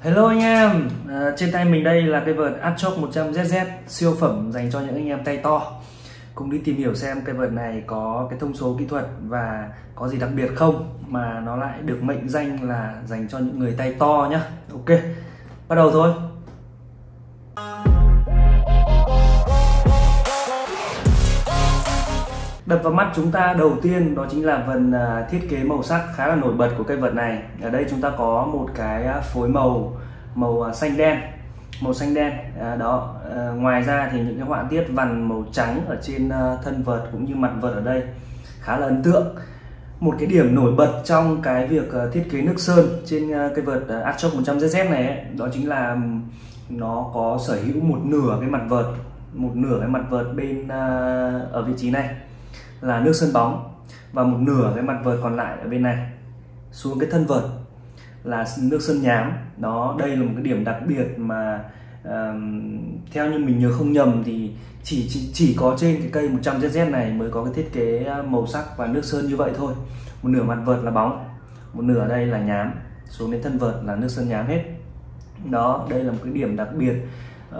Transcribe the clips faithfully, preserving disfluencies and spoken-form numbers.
Hello anh em, à, trên tay mình đây là cây vợt Archoc một trăm Z Z siêu phẩm dành cho những anh em tay to. Cùng đi tìm hiểu xem cây vợt này có cái thông số kỹ thuật và có gì đặc biệt không mà nó lại được mệnh danh là dành cho những người tay to nhá. Ok, bắt đầu thôi. Đập vào mắt chúng ta đầu tiên đó chính là phần thiết kế màu sắc khá là nổi bật của cây vợt này. Ở đây chúng ta có một cái phối màu màu xanh đen, màu xanh đen à, đó. À, ngoài ra thì những cái họa tiết vằn màu trắng ở trên thân vợt cũng như mặt vợt ở đây khá là ấn tượng. Một cái điểm nổi bật trong cái việc thiết kế nước sơn trên cây vợt Archoc một trăm Z Z này ấy, đó chính là nó có sở hữu một nửa cái mặt vợt, một nửa cái mặt vợt bên ở vị trí này là nước sơn bóng và một nửa cái mặt vợt còn lại ở bên này xuống cái thân vợt là nước sơn nhám. Đó, đây là một cái điểm đặc biệt mà uh, theo như mình nhớ không nhầm thì chỉ, chỉ chỉ có trên cái cây một trăm Z Z này mới có cái thiết kế màu sắc và nước sơn như vậy thôi. Một nửa mặt vợt là bóng, một nửa đây là nhám, xuống đến thân vợt là nước sơn nhám hết. Đó, đây là một cái điểm đặc biệt uh,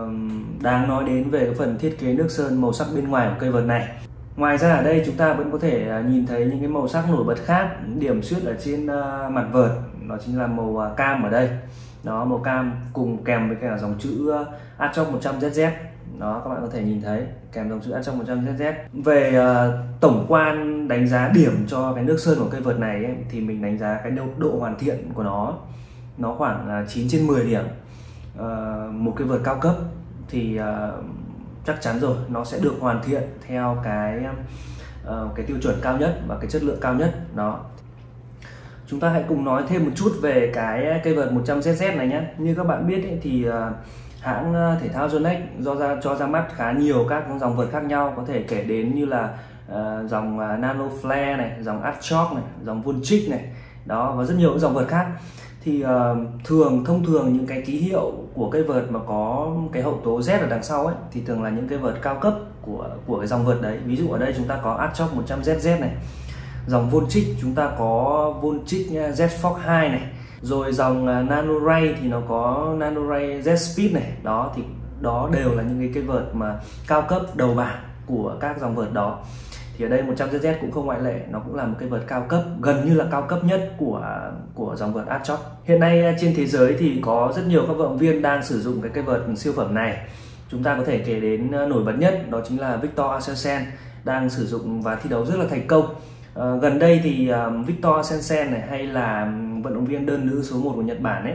đáng nói đến về cái phần thiết kế nước sơn màu sắc bên ngoài của cây vợt này. Ngoài ra ở đây chúng ta vẫn có thể nhìn thấy những cái màu sắc nổi bật khác, điểm xuyết ở trên uh, mặt vợt đó chính là màu uh, cam ở đây. Đó, màu cam cùng kèm với cả dòng chữ uh, Archoc một trăm Z Z. Đó, các bạn có thể nhìn thấy kèm dòng chữ Archoc một trăm Z Z. Về uh, tổng quan đánh giá điểm cho cái nước sơn của cây vợt này ấy, thì mình đánh giá cái độ, độ hoàn thiện của nó nó khoảng uh, chín trên mười điểm. Uh, một cái vợt cao cấp thì uh, chắc chắn rồi nó sẽ được hoàn thiện theo cái uh, cái tiêu chuẩn cao nhất và cái chất lượng cao nhất. Đó, chúng ta hãy cùng nói thêm một chút về cái cây vợt một trăm Z Z này nhé. Như các bạn biết ấy, thì uh, hãng thể thao Yonex do ra cho ra mắt khá nhiều các dòng vợt khác nhau, có thể kể đến như là uh, dòng uh, Nano Flare này, dòng Archoc này, dòng Voltric này, đó, và rất nhiều những dòng vợt khác. Thì uh, thường thông thường những cái ký hiệu của cây vợt mà có cái hậu tố Z ở đằng sau ấy thì thường là những cây vợt cao cấp của của cái dòng vợt đấy. Ví dụ ở đây chúng ta có Archoc một trăm Z Z này, dòng Voltric chúng ta có Voltric Z Force hai này, rồi dòng uh, Nano Ray thì nó có Nano Ray Z Speed này. Đó thì đó đều là những cái cây vợt mà cao cấp đầu bảng của các dòng vợt đó. Thì ở đây một trăm Z Z cũng không ngoại lệ, nó cũng là một cái vợt cao cấp, gần như là cao cấp nhất của của dòng vợt Archoc. Hiện nay trên thế giới thì có rất nhiều các vận động viên đang sử dụng cái cây vợt siêu phẩm này. Chúng ta có thể kể đến nổi bật nhất đó chính là Victor Axelsen đang sử dụng và thi đấu rất là thành công. À, gần đây thì um, Victor Axelsen này hay là vận động viên đơn nữ số một của Nhật Bản ấy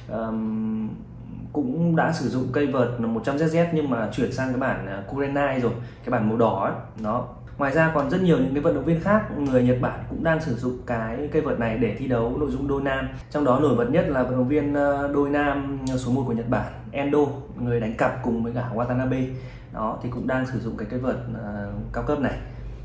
um, cũng đã sử dụng cây vợt một trăm Z Z nhưng mà chuyển sang cái bản Kurenai rồi, cái bản màu đỏ ấy. Đó. Ngoài ra còn rất nhiều những cái vận động viên khác người Nhật Bản cũng đang sử dụng cái cây vợt này để thi đấu nội dung đôi nam. Trong đó nổi bật nhất là vận động viên đôi nam số một của Nhật Bản Endo, người đánh cặp cùng với cả Watanabe. Đó thì cũng đang sử dụng cái cây vợt uh, cao cấp này.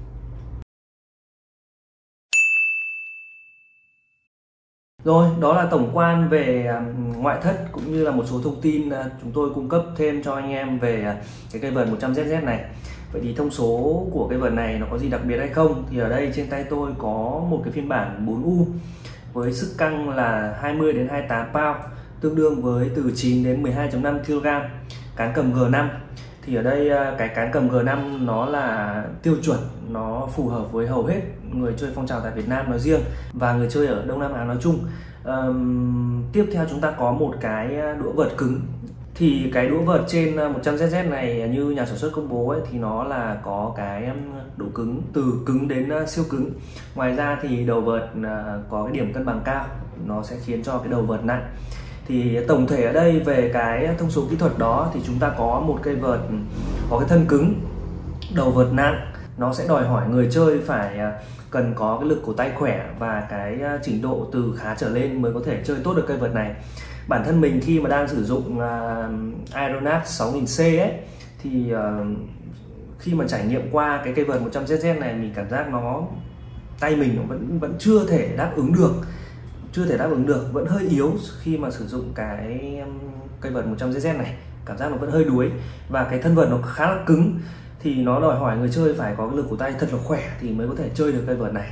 Rồi, đó là tổng quan về uh, ngoại thất cũng như là một số thông tin uh, chúng tôi cung cấp thêm cho anh em về uh, cái cây vợt một trăm Z Z này. Vậy thì thông số của cái vợt này nó có gì đặc biệt hay không? Thì ở đây trên tay tôi có một cái phiên bản bốn U với sức căng là hai mươi đến hai mươi tám pound, tương đương với từ chín đến mười hai phẩy năm ki lô gam. Cán cầm G năm. Thì ở đây cái cán cầm G năm nó là tiêu chuẩn, nó phù hợp với hầu hết người chơi phong trào tại Việt Nam nói riêng và người chơi ở Đông Nam Á nói chung. Uhm, tiếp theo chúng ta có một cái đũa vợt cứng. Thì cái đũa vợt trên một trăm Z Z này như nhà sản xuất công bố ấy, thì nó là có cái độ cứng từ cứng đến siêu cứng. Ngoài ra thì đầu vợt có cái điểm cân bằng cao, nó sẽ khiến cho cái đầu vợt nặng. Thì tổng thể ở đây về cái thông số kỹ thuật đó thì chúng ta có một cây vợt có cái thân cứng, đầu vợt nặng, nó sẽ đòi hỏi người chơi phải cần có cái lực cổ tay khỏe và cái trình độ từ khá trở lên mới có thể chơi tốt được cây vợt này. Bản thân mình khi mà đang sử dụng uh, Aeronaut sáu nghìn C ấy thì uh, khi mà trải nghiệm qua cái cây vợt một trăm Z Z này mình cảm giác nó tay mình nó vẫn vẫn chưa thể đáp ứng được, chưa thể đáp ứng được, vẫn hơi yếu khi mà sử dụng cái um, cây vợt một trăm Z Z này, cảm giác nó vẫn hơi đuối và cái thân vợt nó khá là cứng thì nó đòi hỏi người chơi phải có cái lực cổ tay thật là khỏe thì mới có thể chơi được cây vợt này.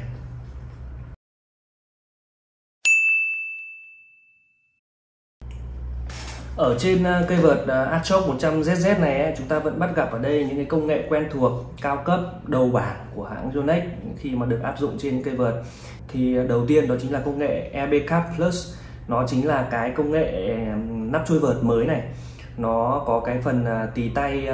Ở trên cây vợt Archrock một trăm Z Z này ấy, chúng ta vẫn bắt gặp ở đây những cái công nghệ quen thuộc cao cấp đầu bảng của hãng Yonex khi mà được áp dụng trên cây vợt. Thì đầu tiên đó chính là công nghệ e bê Cap Plus. Nó chính là cái công nghệ nắp trôi vợt mới này. Nó có cái phần tì tay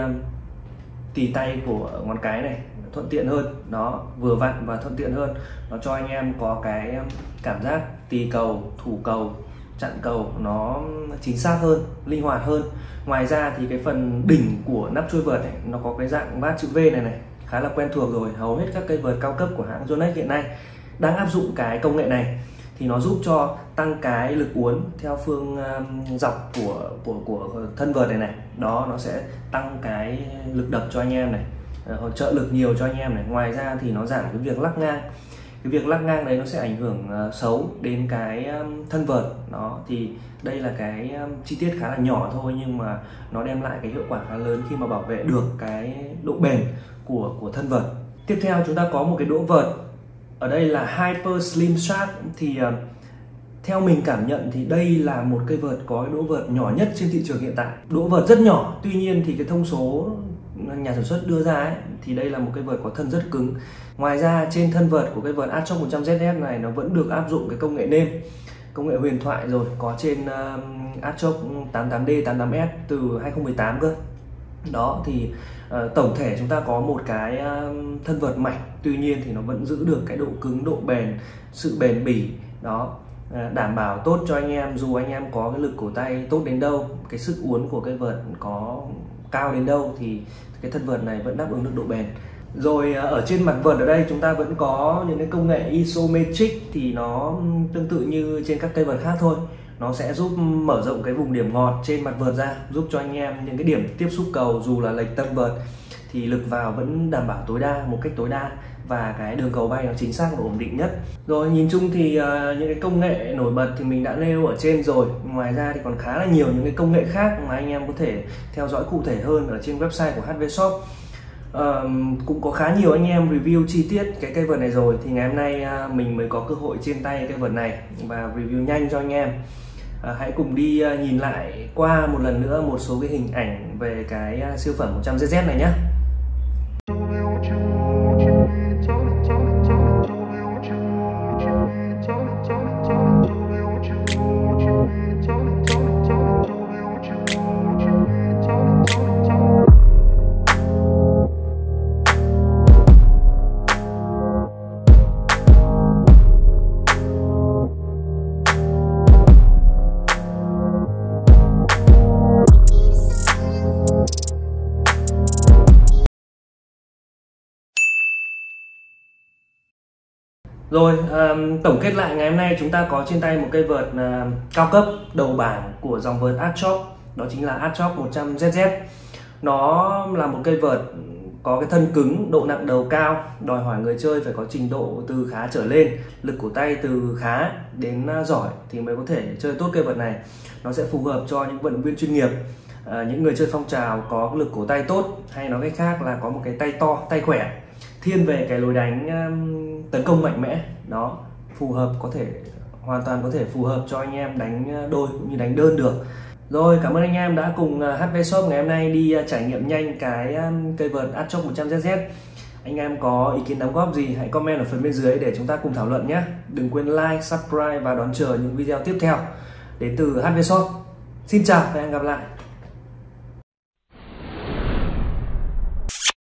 tì tay của ngón cái này thuận tiện hơn, nó vừa vặn và thuận tiện hơn. Nó cho anh em có cái cảm giác tì cầu, thủ cầu, chặn cầu nó chính xác hơn, linh hoạt hơn. Ngoài ra thì cái phần đỉnh của nắp trôi vợt này, nó có cái dạng vát chữ V này này, khá là quen thuộc rồi. Hầu hết các cây vợt cao cấp của hãng Yonex hiện nay đang áp dụng cái công nghệ này, thì nó giúp cho tăng cái lực uốn theo phương um, dọc của của của thân vợt này này. Đó, nó sẽ tăng cái lực đập cho anh em này, uh, trợ lực nhiều cho anh em này. Ngoài ra thì nó giảm cái việc lắc ngang. Cái việc lắc ngang đấy nó sẽ ảnh hưởng uh, xấu đến cái um, thân vợt. Đó, thì đây là cái um, chi tiết khá là nhỏ thôi, nhưng mà nó đem lại cái hiệu quả khá lớn khi mà bảo vệ được cái độ bền của của thân vợt. Tiếp theo chúng ta có một cái đũa vợt. Ở đây là Hyper Slim Shark. Thì uh, theo mình cảm nhận thì đây là một cây vợt có cái đũa vợt nhỏ nhất trên thị trường hiện tại. Đũa vợt rất nhỏ, tuy nhiên thì cái thông số nhà sản xuất đưa ra ấy, thì đây là một cây vợt có thân rất cứng. Ngoài ra trên thân vợt của cây vợt Archrock một trăm Z Z này nó vẫn được áp dụng cái công nghệ nêm, công nghệ huyền thoại rồi, có trên uh, Archrock tám tám D, tám tám S từ hai không một tám cơ. Đó, thì uh, tổng thể chúng ta có một cái uh, thân vợt mảnh, tuy nhiên thì nó vẫn giữ được cái độ cứng, độ bền, sự bền bỉ. Đó, uh, đảm bảo tốt cho anh em, dù anh em có cái lực cổ tay tốt đến đâu, cái sức uốn của cây vợt có cao đến đâu thì cái thân vợt này vẫn đáp ứng được độ bền. Rồi ở trên mặt vợt ở đây chúng ta vẫn có những cái công nghệ isometric, thì nó tương tự như trên các cây vợt khác thôi. Nó sẽ giúp mở rộng cái vùng điểm ngọt trên mặt vợt ra, giúp cho anh em những cái điểm tiếp xúc cầu dù là lệch tâm vợt thì lực vào vẫn đảm bảo tối đa, một cách tối đa, và cái đường cầu bay nó chính xác và ổn định nhất. Rồi nhìn chung thì uh, những cái công nghệ nổi bật thì mình đã nêu ở trên rồi. Ngoài ra thì còn khá là nhiều những cái công nghệ khác mà anh em có thể theo dõi cụ thể hơn ở trên website của hát vê Shop. Uh, cũng có khá nhiều anh em review chi tiết cái cây vợt này rồi, thì ngày hôm nay uh, mình mới có cơ hội trên tay cây vợt này và review nhanh cho anh em. Uh, hãy cùng đi uh, nhìn lại qua một lần nữa một số cái hình ảnh về cái uh, siêu phẩm một trăm Z Z này nhé. Rồi, um, tổng kết lại ngày hôm nay chúng ta có trên tay một cây vợt uh, cao cấp đầu bảng của dòng vợt Archrock, đó chính là Archrock một trăm Z Z. Nó là một cây vợt có cái thân cứng, độ nặng đầu cao, đòi hỏi người chơi phải có trình độ từ khá trở lên, lực cổ tay từ khá đến uh, giỏi thì mới có thể chơi tốt cây vợt này. Nó sẽ phù hợp cho những vận động viên chuyên nghiệp, uh, những người chơi phong trào có lực cổ tay tốt, hay nói cách khác là có một cái tay to, tay khỏe, thiên về cái lối đánh um, tấn công mạnh mẽ. Đó, phù hợp, có thể hoàn toàn có thể phù hợp cho anh em đánh đôi cũng như đánh đơn được. Rồi, cảm ơn anh em đã cùng hát vê Shop ngày hôm nay đi trải nghiệm nhanh cái um, cây vợt Archrock một trăm Z Z. Anh em có ý kiến đóng góp gì hãy comment ở phần bên dưới để chúng ta cùng thảo luận nhé. Đừng quên like, subscribe và đón chờ những video tiếp theo đến từ hát vê Shop. Xin chào và hẹn gặp lại.